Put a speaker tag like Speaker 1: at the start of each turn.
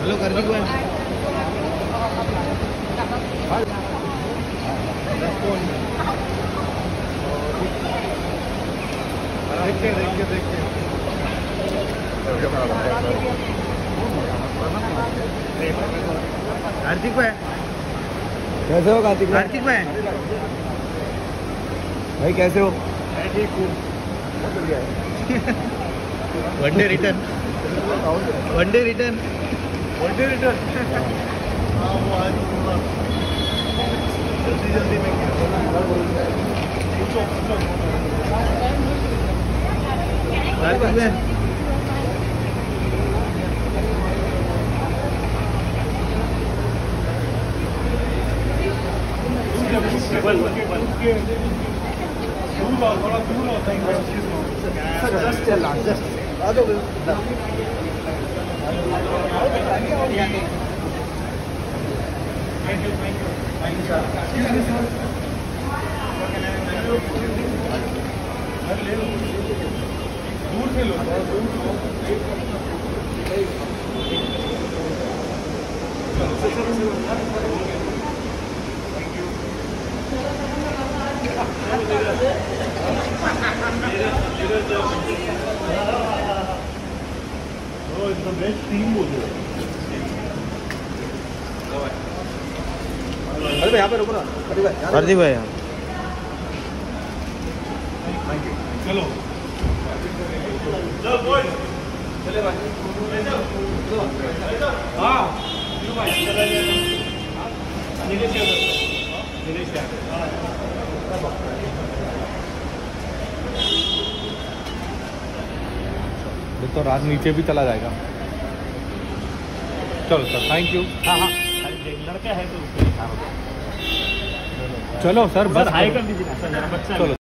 Speaker 1: Hello कर दी देखिए कार्तिक भाई
Speaker 2: कैसे हो कार्तिक
Speaker 1: कार्तिक भाई
Speaker 2: भाई कैसे हो?
Speaker 1: One day return one day return one day return जल्दी जल्दी में कार्तिक भाई दूर से लो
Speaker 2: अरे भाई यहाँ पे रुको ना।
Speaker 1: प्रदीप भाई
Speaker 2: चलो चले भाई। हाँ तो रात नीचे भी चला जाएगा। चलो सर थैंक यू। हाँ हाँ
Speaker 1: लड़का है तो
Speaker 2: चलो सर बस
Speaker 1: हाई कर दीजिए सर, बच्चा
Speaker 2: चलो।